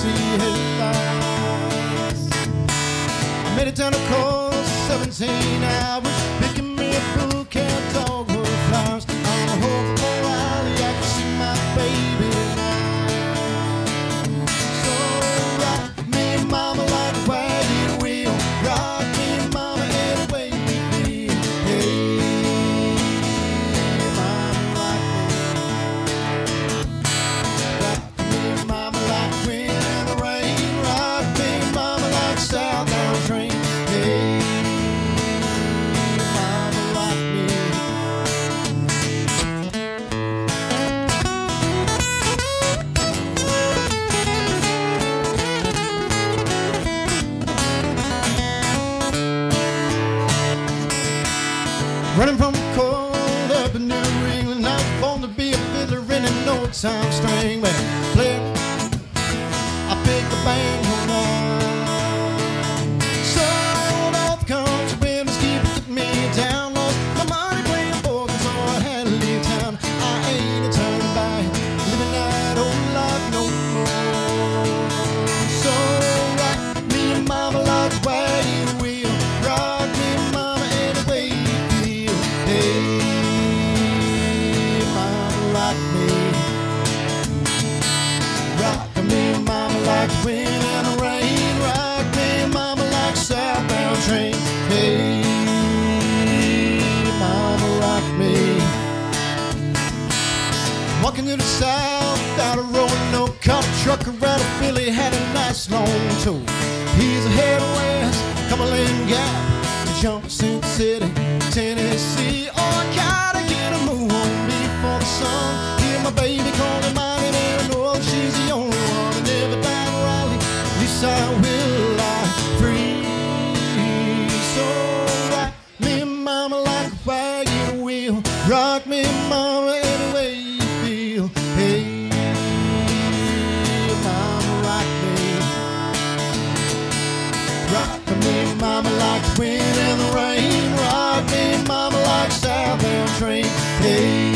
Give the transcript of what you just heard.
see headlights. I made it down the coast, 17 hours, picking me a bouquet of dogwood flowers. On a hope for Raleigh, I can see my baby tonight. So rock me, mama, like a wagon wheel. Rock me, mama, any way you feel. Hey, mama, like me. Rock me, mama, like wind in the rain. Rock me, mama, like southbound train. Hey, mama, like me. Running from the cold up in New England, I was born to be a fiddler in an old-time string band. Play, I pick the band all night. So off comes the wind, it's keeping me down. Lost my money playing poker, so I had to leave town. I ain't a turning back, living that old life no more. So rock me and mama like a wagon wheel. Rock me and mama any way you feel. Hey, mama, like me. Rock me, mama, like the wind and the rain. Rock me, mama, like a southbound train. Hey, mama, rock me. Walking to the south, out of rolling no cop truck around of Philly had a nice long tour. He's headed west, Cumberland Gap, to Junction City, Tennessee. Oh, I gotta get a move on before the sun. Hear my baby calling my name, and I know she's the only one. And never die in Raleigh, at least I will lie free. So rock me, mama, like a wagon wheel. Rock me, mama, any way you feel. Hey, mama, rock me. Rock me, mama, like the wind and the rain. Rock me, mama, like a southbound train. Hey,